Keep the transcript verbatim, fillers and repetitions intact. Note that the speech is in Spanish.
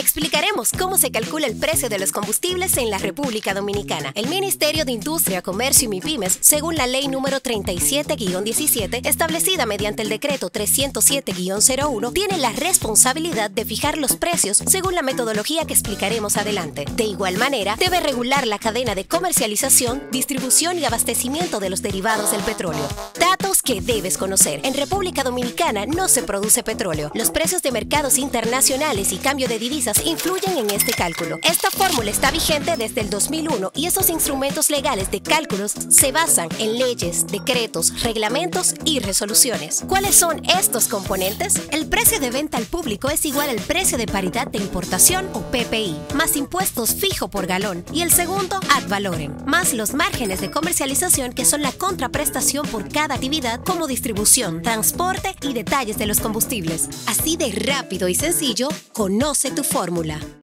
Explicaremos cómo se calcula el precio de los combustibles en la República Dominicana. El Ministerio de Industria, Comercio y MIPYMES, según la Ley número treinta y siete guión diecisiete, establecida mediante el Decreto trescientos siete guión cero uno, tiene la responsabilidad de fijar los precios según la metodología que explicaremos adelante. De igual manera, debe regular la cadena de comercialización, distribución y abastecimiento de los derivados del petróleo. Datos que debes conocer. En República Dominicana no se produce petróleo. Los precios de mercados internacionales y cambio de divisas influyen en este cálculo. Esta fórmula está vigente desde el dos mil uno y esos instrumentos legales de cálculos se basan en leyes, decretos, reglamentos y resoluciones. ¿Cuáles son estos componentes? El precio de venta al público es igual al precio de paridad de importación o P P I, más impuestos fijo por galón, y el segundo ad valorem, más los márgenes de comercialización, que son la contraprestación por cada actividad como distribución, transporte y detalles de los combustibles. Así de rápido y sencillo, conoce tu fórmula.